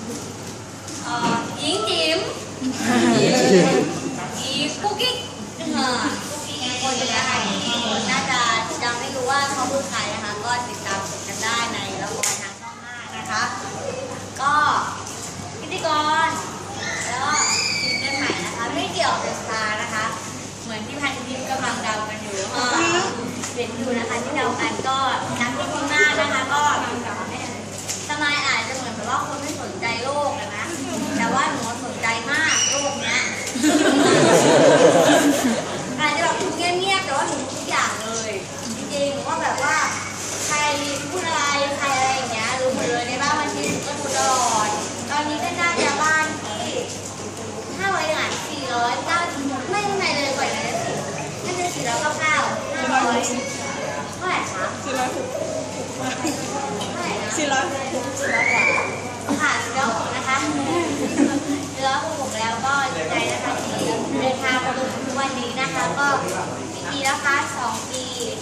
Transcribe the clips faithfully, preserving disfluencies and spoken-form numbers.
เอ่อหญิงจิ๋มอีกุ๊กกิ๊กกุ๊กกิ๊กคนอยู่นะคะที่คนน่าจะยังไม่รู้ว่าเขาคือใครนะคะก็ติดตามชมกันได้ในละครทางช่องห้านะคะก็พิธีกรแล้วก็ซิงเกิลใหม่นะคะไม่เกี่ยวกับสตาร์นะคะเหมือนที่พันทิพย์กำลังเดากันอยู่เห็นอยู่นะคะที่เดากันก็นักที่คุณมากนะคะก็สมัยอาจจะเหมือนแบบว่าคนไม่สนใจโลกนะแต่ว่าหนูสนใจมากโลกเนี้ยอาจจะแบบเงียบๆแต่ว่าหนูทุกอย่างเลยจริงๆว่าแบบว่าใครพูดอะไรใครอะไรอย่างเงี้ยรู้หมดเลยในบ้านวันที่หนูก็ดูตลอดตอนนี้ก็น่าจะบ้านที่ห้าร้อยหลานสี่ร้อยเก้าสิบไม่ข้างในเลยกว่านั้นสิน่าจะสี่ร้อยเก้าเก้าห้าร้อยเท่าไหร่คะสี่ร้อยหกเท่าไหร่นะสี่ร้อยสี่ร้อยกว่าค่ะสี่ร้อยหกนะคะสี่ร้อยหกแล้วก็ดีใจนะคะที่เดินทางมาถึงทุกวันนี้นะคะก็กี่ปีแล้วคะสองปี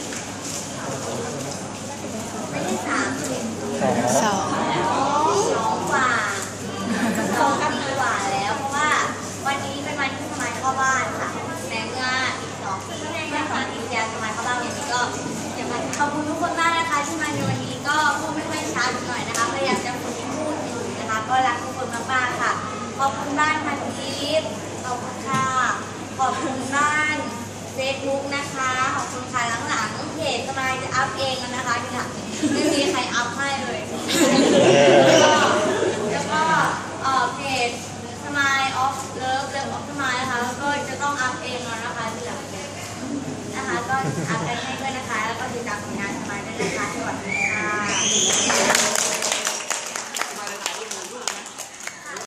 ไม่ใช่สามสิบสองสองกว่าสองปีกว่าแล้วเพราะว่าวันนี้เป็นวันที่สมัยเข้าบ้านค่ะแต่เมื่ออีกสองปีเมื่อสองปีที่แล้วสมัยเข้าบ้านวันนี้ก็อยากขอบคุณทุกคนมากนะคะที่มาในวันนี้ก็พูดไม่ค่อยชัดหน่อยนะคะพยายามจะฝึกพูดอยู่นะคะก็รักทุกคนมากๆค่ะขอบคุณบ้านพันทิพย์ขอบคุณค่ะขอบคุณบ้านเฟซบุ๊กนะคะขอบคุณค่ะหลังๆเพจสมัยจะอัพเองนะคะที่หลังไม่มีใครอัพให้เลย